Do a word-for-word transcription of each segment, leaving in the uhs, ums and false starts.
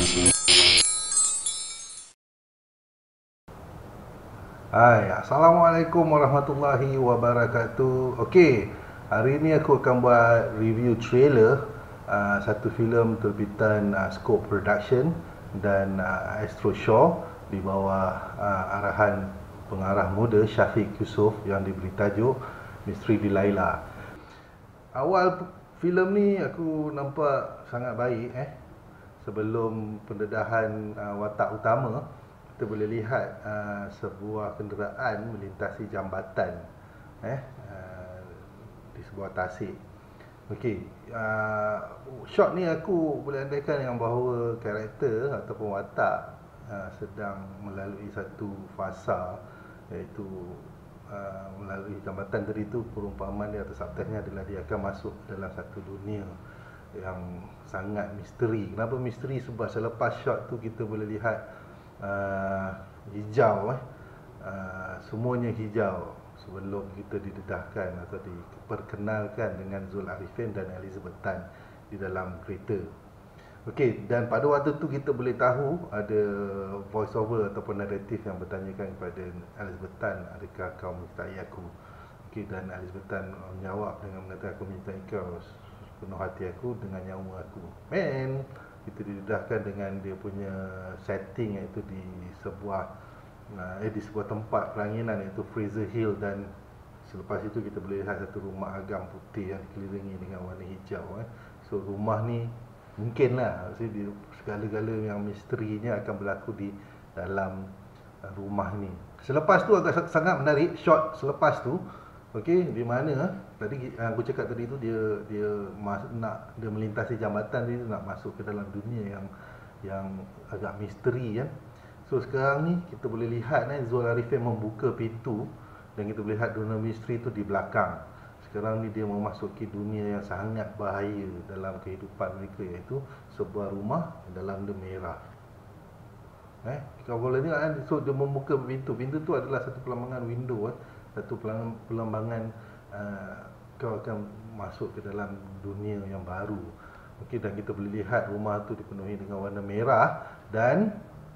Hai, Assalamualaikum warahmatullahi wabarakatuh. Okey, hari ini aku akan buat review trailer uh, satu filem terbitan uh, Scope Production dan uh, Astro Shaw di bawah uh, arahan pengarah muda Syafiq Yusof yang diberi tajuk Misteri Delilah. Awal filem ni aku nampak sangat baik eh. Sebelum pendedahan uh, watak utama, kita boleh lihat uh, sebuah kenderaan melintasi jambatan eh uh, di sebuah tasik. Okey, uh, shot ni aku boleh andaikan yang bahawa karakter ataupun watak uh, sedang melalui satu fasa, iaitu uh, melalui jambatan tadi tu. Perumpamaan dia atau subtitlenya adalah dia akan masuk dalam satu dunia yang sangat misteri. Kenapa misteri? Sebab selepas shot tu kita boleh lihat uh, hijau eh. Uh, semuanya hijau sebelum kita didedahkan atau diperkenalkan dengan Zul Arifin dan Elizabeth Tan di dalam kereta. Okey, dan pada waktu tu kita boleh tahu ada voice over ataupun naratif yang bertanyakan kepada Elizabeth Tan, adakah kau menyertai aku? Okey, dan Elizabeth Tan menjawab dengan mengatakan, aku menyertai kau penuh hati aku dengan nyawa aku. Man, kita didedahkan dengan dia punya setting, iaitu di sebuah eh di sebuah tempat peranginan, iaitu Fraser Hill, dan selepas itu kita boleh lihat satu rumah agam putih yang dikelilingi dengan warna hijau eh. So rumah ni mungkinlah maksudnya segala-gala yang misterinya akan berlaku di dalam rumah ni. Selepas tu agak sangat menarik shot selepas tu. Okey, di mana tadi aku cakap tadi tu dia dia mas, nak dia melintasi jambatan, dia nak masuk ke dalam dunia yang yang agak misteri kan. So sekarang ni kita boleh lihat eh Zul Arifin membuka pintu dan kita boleh lihat dunia misteri tu di belakang. Sekarang ni dia memasuki dunia yang sangat bahaya dalam kehidupan mereka, iaitu sebuah rumah dalam the merah. Eh, kalau boleh tengok kan, so dia membuka pintu. Pintu tu adalah satu pelambangan window eh. Satu pelambangan uh, kau akan masuk ke dalam dunia yang baru. Okey, dan kita boleh lihat rumah tu dipenuhi dengan warna merah dan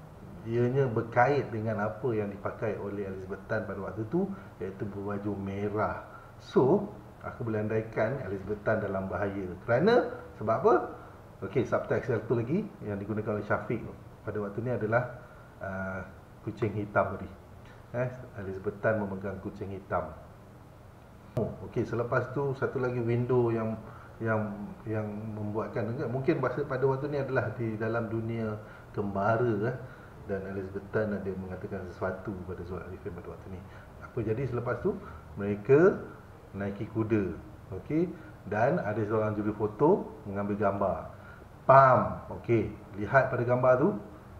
ianya berkait dengan apa yang dipakai oleh Elizabeth Tan pada waktu tu, iaitu berbaju merah. So, aku boleh andaikan Elizabeth Tan dalam bahaya. Kerana sebab apa? Okey, subtitle satu lagi yang digunakan oleh Syafiq pada waktu ni adalah uh, kucing hitam tadi. Eh, Elizabeth Tan memegang kucing hitam. Oh, okey, selepas tu satu lagi window yang yang yang membuatkan mungkin bahasa pada waktu ni adalah di dalam dunia kembara eh, dan Elizabeth Tan ada mengatakan sesuatu kepada Zul Arifin pada waktu ni. Apa jadi selepas tu? Mereka naiki kuda. Okey, dan ada seorang juri foto mengambil gambar. Pam. Okey, lihat pada gambar tu,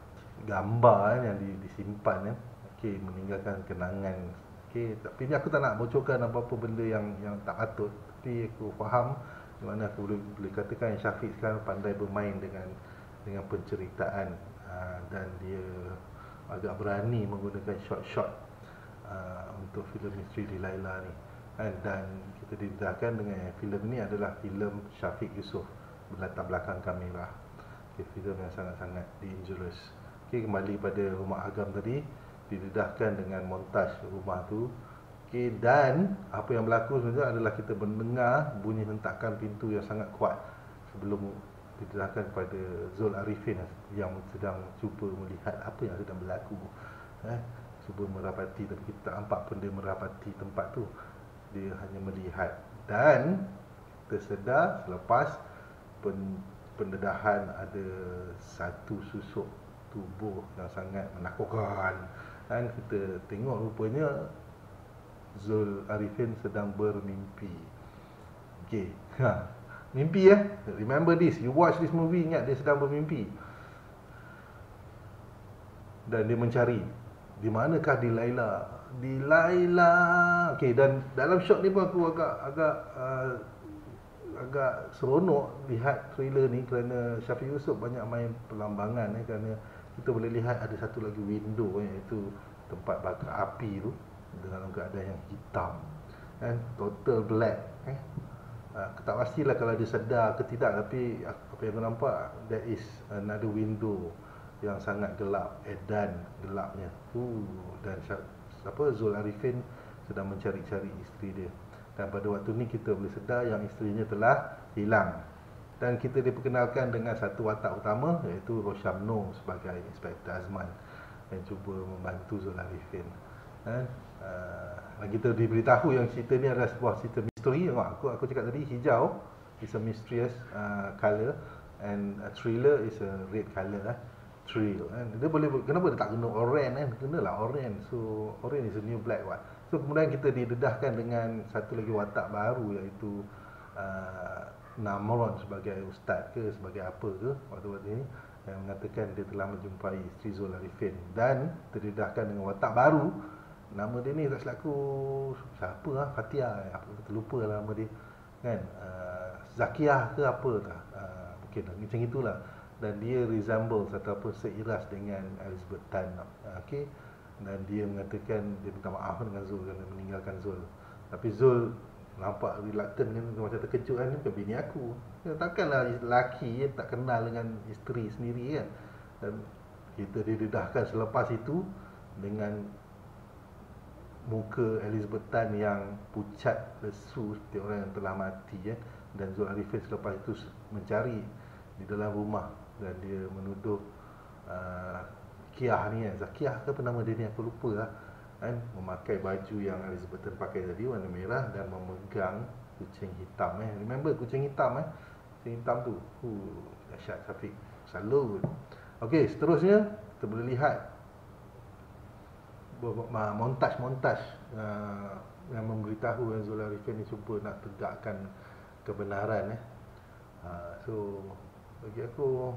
gambar yang disimpan eh. Okey, meninggalkan kenangan. Okey, tapi ni aku tak nak bocorkan apa-apa benda yang yang tak patut. Tapi aku faham di mana aku boleh, boleh katakan yang Syafiq sekarang pandai bermain dengan dengan penceritaan uh, dan dia agak berani menggunakan shot-shot uh, untuk filem Misteri Delilah ni. Uh, dan kita didedahkan dengan filem ni adalah filem Syafiq Yusof berlatar belakang kamera. Okay, filem yang sangat-sangat dangerous. Okey, kembali pada rumah agam tadi, didedahkan dengan montaj rumah tu. Okey, dan apa yang berlaku sebenarnya adalah kita mendengar bunyi hentakan pintu yang sangat kuat sebelum didedahkan kepada Zul Arifin yang sedang cuba melihat apa yang sedang berlaku. Eh, cuba merapati, tapi kita tak nampak pun dia merapati tempat tu. Dia hanya melihat, dan tersedar selepas pen, pendedahan ada satu susuk tubuh yang sangat menakutkan. Dan kita tengok rupanya Zul Arifin sedang bermimpi. Okey, ha, mimpi eh. Remember this, you watch this movie, ingat dia sedang bermimpi. Dan dia mencari di manakah Delilah? Delilah. Okey, dan dalam shot ni pun aku agak agak uh, agak seronok lihat trailer ni kerana Syafiq Yusof banyak main pelambangan eh, kerana kita boleh lihat ada satu lagi window eh, iaitu tempat bakar api tu dalam keadaan yang hitam eh, total black eh. uh, aku tak pastilah kalau dia sedar ke tidak, tapi apa yang aku nampak, there is another window yang sangat gelap, edan gelapnya. Uh, dan apa Zul Arifin sedang mencari-cari isteri dia. Dan pada waktu ni kita boleh sedar yang isterinya telah hilang. Dan kita diperkenalkan dengan satu watak utama, iaitu Roshamno sebagai Inspektor Azman yang cuba membantu Zul Arifin. Eh, uh, dan kita diberitahu yang cerita ni adalah sebuah cerita misteri. Aku aku cakap tadi, hijau is a mysterious uh, colour and a thriller is a red colour. Eh. Thrill. Eh. Dia boleh, kenapa dia tak kena orange kan? Kenalah orange. So orange is a new black one. So kemudian kita didedahkan dengan satu lagi watak baru, iaitu uh, Namron sebagai ustaz ke sebagai apa ke waktu-waktu ini, yang mengatakan dia telah menjumpai isteri Zul Arifin, dan terdedahkan dengan watak baru. Nama dia ni tak selaku siapa lah, Fatia, apa terlupa lah nama dia kan, uh, Zakiah ke apa tak, uh, mungkin macam itulah. Dan dia resembles ataupun seiras dengan Elizabeth Tan. uh, Okey, dan dia mengatakan dia minta maaf dengan Zul kerana meninggalkan Zul. Tapi Zul nampak reluctant kan, macam terkejut kan, bukan bini aku. Takkanlah lelaki yang tak kenal dengan isteri sendiri kan. Dan kita didedahkan selepas itu dengan muka Elizabeth Tan yang pucat lesu seperti orang yang telah mati kan. Dan Zul Arifin selepas itu mencari di dalam rumah, dan dia menuduh uh, Kiah ni kan, Zakiah ke apa nama dia ni, aku lupa lah kan, memakai baju yang Elizabeth Tan pakai tadi, warna merah, dan memegang kucing hitam eh. Remember kucing hitam eh, kucing hitam tu. Huh, dahsyat Syafiq. Salut. Okey, seterusnya kita boleh lihat montaj-montaj uh, yang memberitahu yang Zul Arifin ni cuba nak tegakkan kebenaran eh. Uh, so bagi aku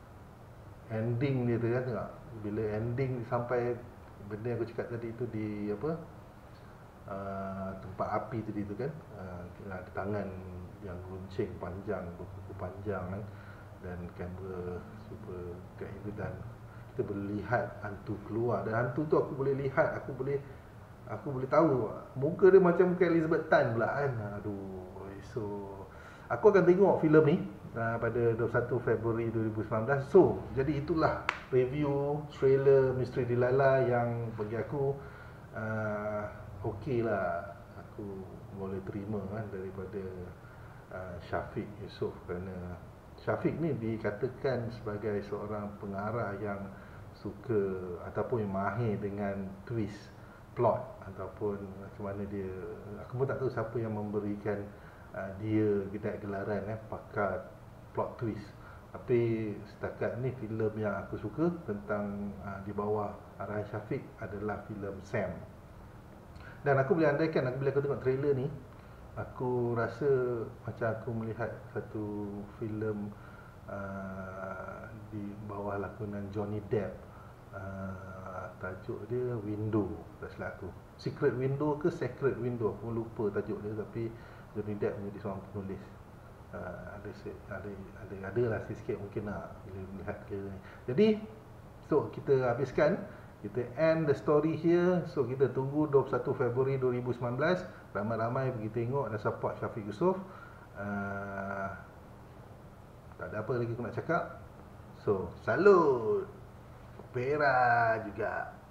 ending dia tu kan, tengok bila ending sampai benda yang aku cakap tadi tu di apa uh, tempat api tadi tu kan, uh, ada tangan yang runcing panjang, berkuku panjang kan, dan kamera super kat itu, dan kita boleh lihat hantu keluar. Dan hantu tu aku boleh lihat, aku boleh aku boleh tahu muka dia macam muka Elizabeth Tan pula kan. Aduh, so aku akan tengok filem ni uh, pada dua puluh satu Februari dua ribu sembilan belas. So, jadi itulah review trailer Misteri Delilah yang bagi aku uh, okey lah. Aku boleh terima kan daripada uh, Syafiq Yusof, kerana Syafiq ni dikatakan sebagai seorang pengarah yang suka ataupun yang mahir dengan twist plot, ataupun macam mana dia, aku pun tak tahu siapa yang memberikan uh, dia gelaran eh, pakar plot twist. Tapi setakat ni filem yang aku suka tentang uh, di bawah arahan Syafiq adalah filem Sam. Dan aku boleh andaikan, aku bila aku tengok trailer ni, aku rasa macam aku melihat satu filem uh, di bawah lakonan Johnny Depp. Uh, tajuk dia Window, tak silap aku, Secret Window ke Secret Window, aku lupa tajuk dia. Tapi Johnny Depp menjadi seorang penulis. uh, ada, ada ada ada lah sikit mungkin nak bila melihat ke ni. Jadi so kita habiskan, kita end the story here. So kita tunggu dua puluh satu Februari dua ribu sembilan belas, ramai-ramai pergi tengok dan support Syafiq Yusof. uh, Tak ada apa lagi aku nak cakap. So salut Pera juga.